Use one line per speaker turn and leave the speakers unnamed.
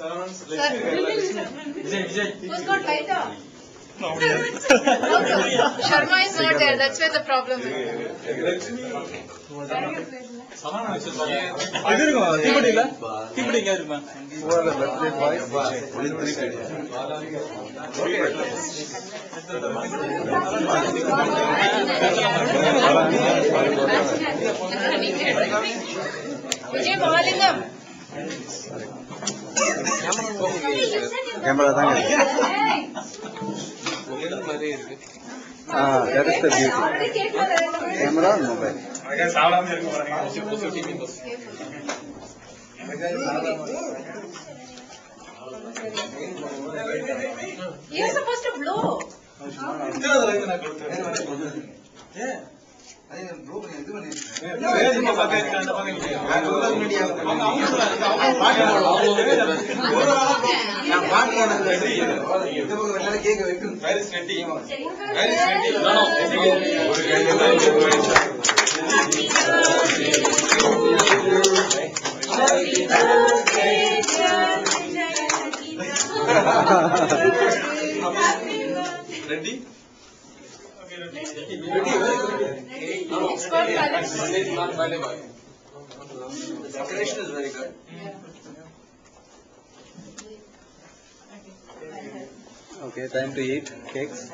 Who's got lighter? Sharma is not there. That's where the problem is. Vijay Mahalingam.
Camera that is the beauty. Camera or mobile?
You're supposed to blow.
Yeah. Ready?
Expert talent.
Decoration is very good.
Okay, time to eat cakes.